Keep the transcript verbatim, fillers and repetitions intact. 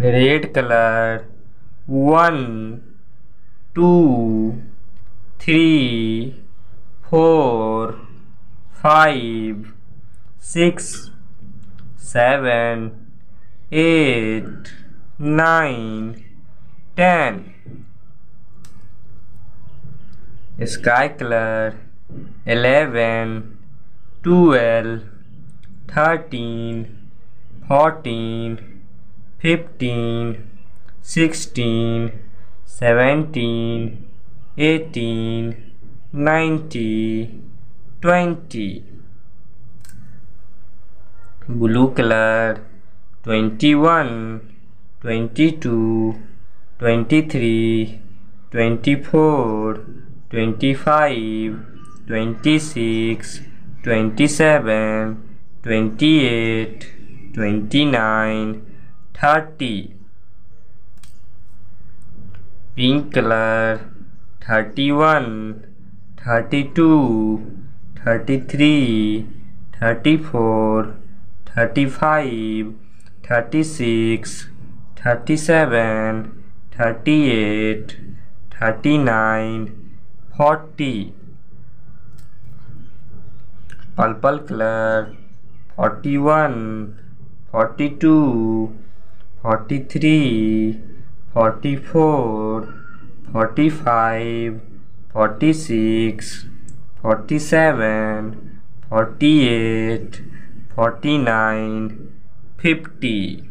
Red color. One, two, three, four, five, six, seven, eight, nine, ten. Sky color. Eleven, twelve, thirteen, fourteen, fifteen, sixteen, seventeen, eighteen, nineteen, twenty. Blue color. Twenty-one, twenty-two, twenty-three, twenty-four, twenty-five, twenty-six, twenty-seven, twenty-eight, twenty-nine, thirty. Pink color. Thirty-one, thirty-two, thirty-three, thirty-four, thirty-five, thirty-six, thirty-seven, thirty-eight, thirty-nine, forty. Purple color. Forty-one, forty-two, forty-three, forty-four, forty-five, forty-six, forty-seven, forty-eight, forty-nine, fifty.